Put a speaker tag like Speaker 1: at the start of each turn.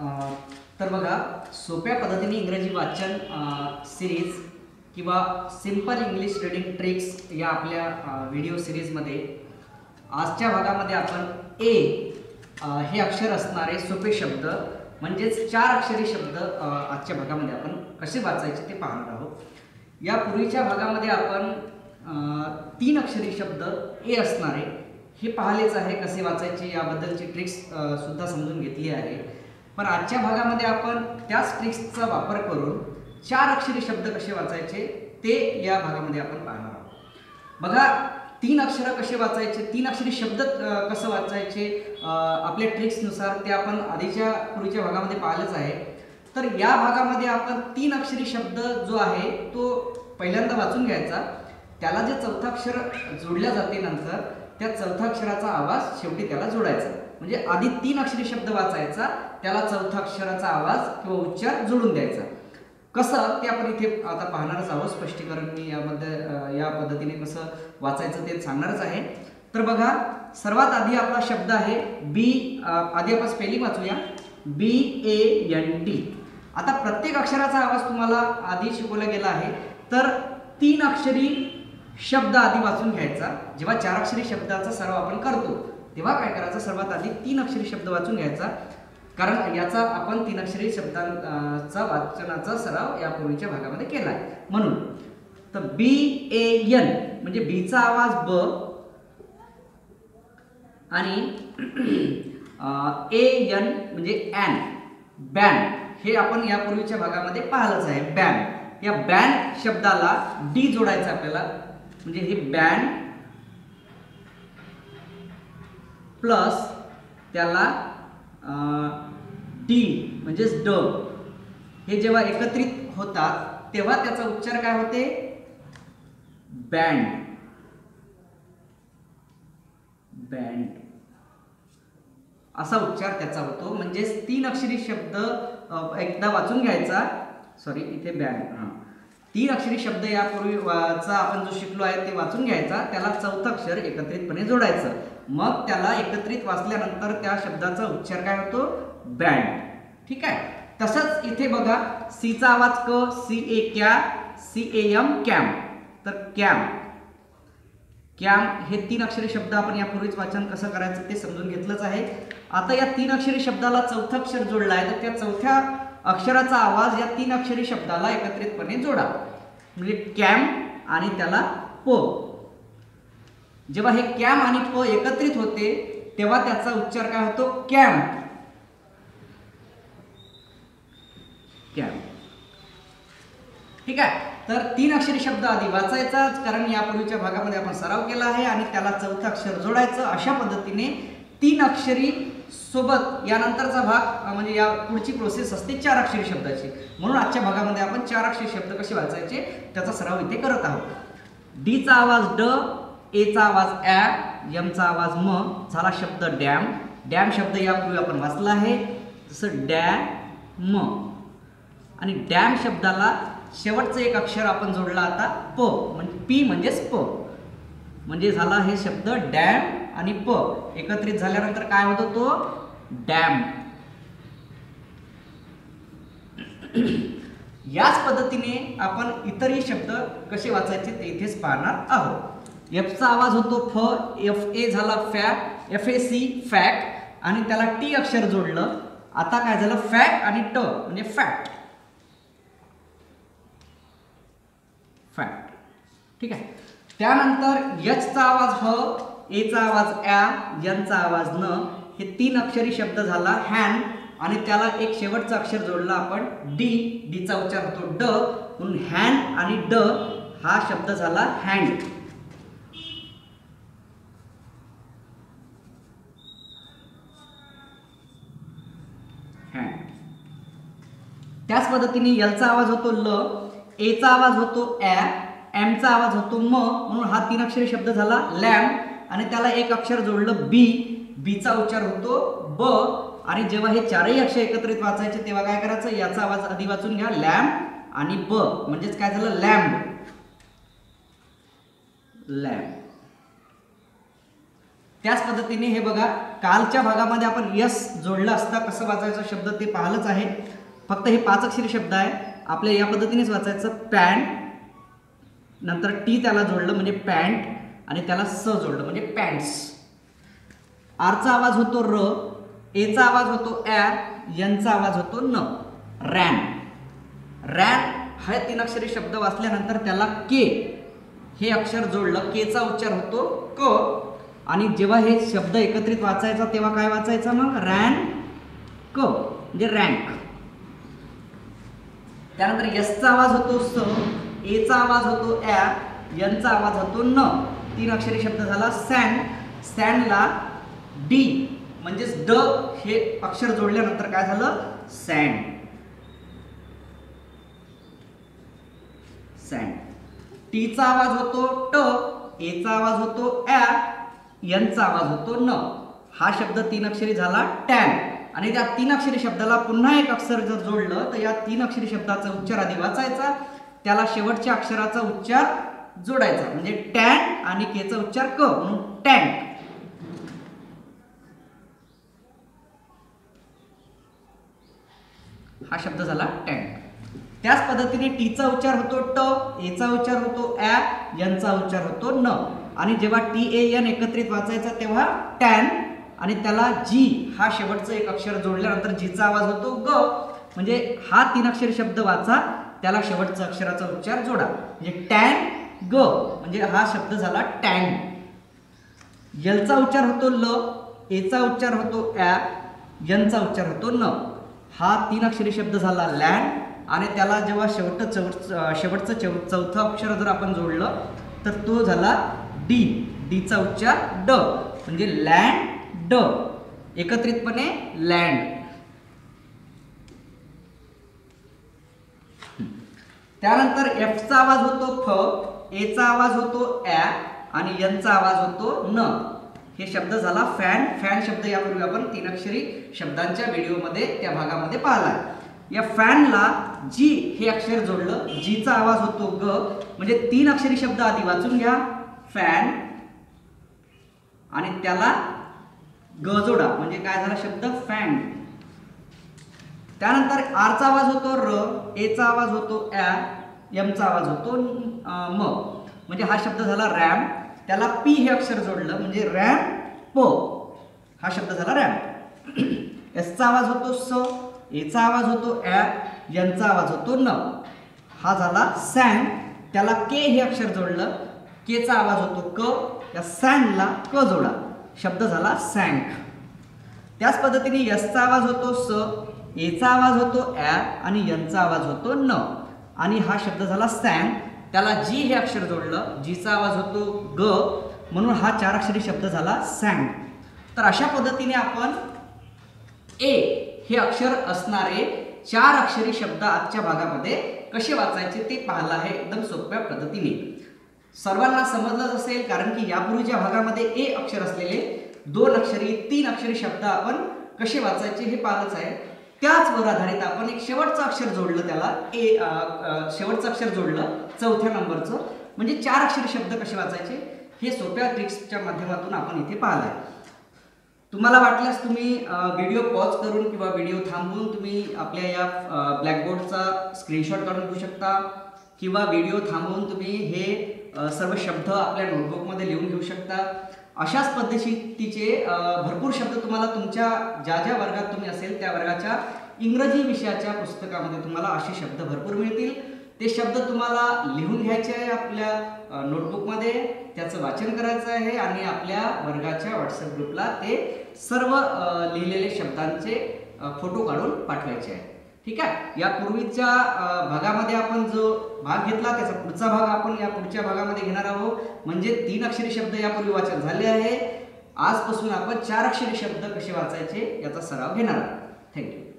Speaker 1: तर बघा, सोप्या पद्धतीने इंग्रजी वाचन सिरीज किंवा सिंपल इंग्लिश रीडिंग ट्रिक्स या आपल्या व्हिडिओ सिरीजमध्ये आजच्या भागामध्ये आपण ए हे अक्षर असणारे सोपे शब्द म्हणजेच 4 अक्षरी शब्द आजच्या भागामध्ये आपण कसे वाचायचे ते पाहणार आहोत. या पूर्वीच्या भागामध्ये आपण 3 अक्षरी शब्द ए असणारे हे पाहिलेच आहे, कसे वाचायचे याबद्दलची ट्रिक्स सुद्धा समजून घेतली आहे. पण आजच्या भागामध्ये आपण त्याच ट्रिक्सचा वापर करून 4 अक्षरी शब्द कसे वाचायचे ते या भागामध्ये आपण पाहणार आहोत. बघा, 3 अक्षर कसे वाचायचे, 3 अक्षरी शब्द कसं वाचायचे आपल्या ट्रिक्सनुसार ते आपण आधीच्या पूर्वीच्या भागामध्ये पाहिलंच आहे. तर या भागामध्ये आपण 3 अक्षरी शब्द जो आहे तो पहिल्यांदा वाचून घ्यायचा. त्याला जे चौथा अक्षर जोडल्या जाते नंतर त्या चौथा अक्षराचा आवाज शेवटी त्याला जोडायचा. म्हणजे आधी 3 अक्षरी शब्द वाचायचा, त्याला चौथा अक्षराचा आवाज किंवा उच्चार जोडून द्यायचा. कसं ते आपण इथे आता पाहणारच आहोत. स्पष्टीकरण मी यामध्ये या पद्धतीने कसं वाचायचं ते सांगणारच आहे. तर बघा, सर्वात आधी आपला शब्द आहे बी. आधी आपण स्पेलिंग वाचूया, BANT. आता प्रत्येक अक्षराचा आवाज तुम्हाला आधी शिकवला गेला आहे. तर 3 अक्षरी शब्द आधी वाचून घ्यायचा. जेव्हा 4 अक्षरी शब्दाचा सराव आपण करतो तेव्हा काय करायचं, सर्वात आधी 3 अक्षरी शब्द वाचून घ्यायचा. कारण याचा आपण 3 अक्षरी शब्दांचा वाचनाचा सराव यापूर्वीच्या भागामध्ये केला आहे. म्हणून तर BAN म्हणजे बीचा आवाज ब आणि AN म्हणजे ॲन, बॅन. हे आपण यापूर्वीच्या भागामध्ये पाहिलंच आहे. बॅन, या बॅन शब्दाला डी जोडायचं आपल्याला. म्हणजे हे बॅन प्लस त्याला डी म्हणजेच ड. हे जेव्हा एकत्रित होतात तेव्हा त्याचा उच्चार काय होते, बँड. बँड असा उच्चार त्याचा होतो. म्हणजेच 3 अक्षरी शब्द एकदा वाचून घ्यायचा. सॉरी, इथे बँड. 3 अक्षरी शब्द यापूर्वीचा आपण जो शिकलो आहे ते वाचून घ्यायचा. त्याला चौथा अक्षर एकत्रितपणे जोडायचं. मग त्याला एकत्रित वाचल्यानंतर त्या शब्दाचा उच्चार काय होतो, बँड. ठीक आहे. तसंच इथे बघा, सीचा आवाज क, CA क्या, CAM कॅम. तर कॅम, कॅम हे 3 अक्षरी शब्द आपण यापूर्वीच वाचन कसं करायचं ते समजून घेतलंच आहे. आता या 3 अक्षरी शब्दाला चौथा अक्षर जोडला आहे, तर त्या चौथ्या अक्षराचा आवाज या 3 अक्षरी शब्दाला एकत्रितपणे जोडा. म्हणजे कॅम आणि त्याला प. जेव्हा हे कॅम आणि प एकत्रित होते तेव्हा त्याचा उच्चार काय होतो, कॅम. कॅम. ठीक आहे. तर 3 अक्षरी शब्द आधी वाचायचा, कारण यापूर्वीच्या भागामध्ये आपण सराव केला आहे, आणि त्याला चौथा अक्षर जोडायचं. अशा पद्धतीने 3 अक्षरी सोबत यानंतरचा भाग म्हणजे या पुढची प्रोसेस असते 4 अक्षरी शब्दाची. म्हणून आजच्या भागामध्ये आपण 4 अक्षरी शब्द कसे वाचायचे त्याचा सराव इथे करत आहोत. डीचा आवाज ड, एचा आवाज ॲ, एमचा आवाज म. झाला शब्द डॅम. डॅम शब्द यापूर्वी आपण वाचला आहे. तसं डॅम. आणि डॅम शब्दाला शेवटचं एक अक्षर आपण जोडला आता प, म्हणजे पी म्हणजेच प. म्हणजे झाला हे शब्द डॅम आणि प एकत्रित झाल्यानंतर काय होतो, तो डॅम. याच पद्धतीने आपण इतरही शब्द कसे वाचायचे ते इथेच पाहणार आहोत. एफचा आवाज होतो फ, FA झाला फॅक, FAC फॅक, आणि त्याला टी अक्षर जोडलं. आता काय झालं, फॅक आणि ट म्हणजे फॅक्ट. फॅक्ट. ठीक आहे. त्यानंतर एचचा आवाज ह, एचा आवाज ॲ, एनचा आवाज न. हे 3 अक्षरी शब्द झाला हॅन, आणि त्याला एक शेवटचा अक्षर जोडला आपण डी. डीचा उच्चार होतो ड, म्हणून हॅन आणि ड हा शब्द झाला हँड. हँड. त्याच पद्धतीने एलचा आवाज होतो ल, एचा आवाज होतो ॲ, एमचा आवाज होतो म. म्हणून हा 3 अक्षरी शब्द झाला लॅम्प, आणि त्याला एक अक्षर जोडलं बी. बीचा उच्चार होतो ब. आणि जेव्हा हे 4ही अक्षर एकत्रित वाचायचे तेव्हा काय करायचं, याचा आवाज आधी वाचून घ्या, लॅम्प आणि ब. म्हणजेच काय झालं, लॅम्प. लॅम्प. त्याच पद्धतीने हे बघा, कालच्या भागामध्ये आपण यस जोडलं असता कसं वाचायचं शब्द ते पाहिलंच आहे. फक्त हे 5 अक्षरी शब्द आहे. आपल्या या पद्धतीनेच वाचायचं. पॅन्ट, नंतर टी त्याला जोडलं म्हणजे पॅन्ट, आणि त्याला स जोडलं म्हणजे पॅन्ट्स. आरचा आवाज होतो र, एचा आवाज होतो ॲ, यनचा आवाज होतो न. रॅन. रॅन हा 3 अक्षरी शब्द वाचल्यानंतर त्याला के हे अक्षर जोडलं, केचा उच्चार होतो क. आणि जेव्हा हे शब्द एकत्रित वाचायचा तेव्हा काय वाचायचं मग? रॅन क म्हणजे रँक. त्यानंतर यसचा आवाज होतो स, एचा आवाज होतो ॲ, यनचा आवाज होतो न. 3 अक्षरी शब्द झाला सॅन. सॅनला डी म्हणजेच ड हे अक्षर जोडल्यानंतर काय झालं? सँड. सँड. टीचा आवाज होतो ट, एचा आवाज होतो ॲ, यनचा आवाज होतो न. हा शब्द 3 अक्षरी झाला टॅन. आणि त्या 3 अक्षरी शब्दाला पुन्हा एक अक्षर जर जोडलं तर या 3 अक्षरी शब्दाचा उच्चार आधी वाचायचा, त्याला शेवटच्या अक्षराचा उच्चार जोडायचा म्हणजे टॅन आणि केचा उच्चार क म्हणून टँक. हा शब्द झाला टँक. त्याच पद्धतीने टीचा उच्चार होतो ट, एचा उच्चार होतो ॲ, यनचा उच्चार होतो न. आणि जेव्हा टी ए एन एकत्रित वाचायचा तेव्हा टॅन, आणि त्याला जी हा शेवटचं एक अक्षर जोडल्यानंतर जीचा आवाज होतो ग. म्हणजे हा 3 अक्षरी शब्द वाचा, त्याला शेवटचा अक्षराचा उच्चार जोडा म्हणजे टॅन ग म्हणजे हा शब्द झाला टँग. यलचा उच्चार होतो ल, एचा उच्चार होतो ॲ, यनचा उच्चार होतो न. हा 3 अक्षरी शब्द झाला लँड. आणि त्याला जेव्हा शेवटचं चौथं अक्षर जर आपण जोडलं तर तो झाला डी. डीचा उच्चार ड म्हणजे लँड ड, एकत्रितपणे लँड. त्यानंतर एफचा आवाज होतो फ, एचा आवाज होतो ॲ, आणि यनचा आवाज होतो न. हे शब्द झाला फॅन. फॅन शब्द यापूर्वी आपण 3 अक्षरी शब्दांच्या व्हिडिओमध्ये त्या भागामध्ये पाहिला. या फॅनला जी हे अक्षर जोडलं, जीचा आवाज होतो ग म्हणजे 3 अक्षरी शब्द आधी वाचून घ्या. फॅन आणि त्याला ग जोडा म्हणजे काय झाला शब्द? फॅन. त्यानंतर आरचा आवाज होतो र, एचा आवाज होतो ॲ, यमचा आवाज होतो म म्हणजे हा शब्द झाला रॅम. त्याला पी हे अक्षर जोडलं म्हणजे रॅम प. हा शब्द झाला रॅम. एसचा आवाज होतो स, एचा आवाज होतो ॲ, यनचा आवाज होतो न. हा झाला सॅन. त्याला के हे अक्षर जोडलं, केचा आवाज होतो क, या सॅनला क जोडा, शब्द झाला सँक. त्याच पद्धतीने यसचा आवाज होतो स, एचा आवाज होतो ॲ, आणि यनचा आवाज होतो न. आणि हा शब्द झाला सॅन. त्याला जी हे अक्षर जोडलं, जीचा आवाज होतो ग म्हणून हा 4 अक्षरी शब्द झाला सँग. तर अशा पद्धतीने आपण ए हे अक्षर असणारे 4 अक्षरी शब्द आजच्या भागामध्ये कसे वाचायचे ते पाहिलं आहे एकदम सोप्या पद्धतीने. सर्वांना समजलंच असेल कारण की यापूर्वीच्या भागामध्ये ए अक्षर असलेले 2 अक्षरी 3 अक्षरी शब्द आपण कसे वाचायचे हे पाहिलंच आहे. त्याचवर आधारित आपण एक शेवटचं अक्षर जोडलं, त्याला ए शेवटचं अक्षर जोडलं 4थ्या नंबरचं म्हणजे 4 अक्षरी शब्द कसे वाचायचे हे सोप्या ट्रिक्सच्या माध्यमातून आपण इथे पाहिलं आहे. तुम्हाला वाटल्यास तुम्ही व्हिडिओ पॉज करून किंवा व्हिडिओ थांबवून तुम्ही आपल्या या ब्लॅकबोर्डचा स्क्रीनशॉट काढून घेऊ शकता किंवा व्हिडिओ थांबवून तुम्ही हे सर्व शब्द आपल्या नोटबुकमध्ये लिहून घेऊ शकता. अशाच पद्धतीचे भरपूर शब्द तुम्हाला तुमच्या ज्या ज्या वर्गात तुम्ही असेल त्या वर्गाच्या इंग्रजी विषयाच्या पुस्तकामध्ये तुम्हाला असे शब्द भरपूर मिळतील. ते शब्द तुम्हाला लिहून घ्यायचे आहे आपल्या नोटबुकमध्ये, त्याचं वाचन करायचं आहे आणि आपल्या वर्गाच्या व्हॉट्सअप ग्रुपला ते सर्व लिहिलेले शब्दांचे फोटो काढून पाठवायचे आहे. ठीक आहे. यापूर्वीच्या भागामध्ये आपण जो भाग घेतला त्याचा पुढचा भाग आपण या पुढच्या भागामध्ये घेणार आहोत. म्हणजे 3 अक्षरी शब्द यापूर्वी वाचन झाले आहे. आजपासून आपण 4 अक्षरी शब्द कसे वाचायचे याचा सराव घेणार आहोत. थँक्यू.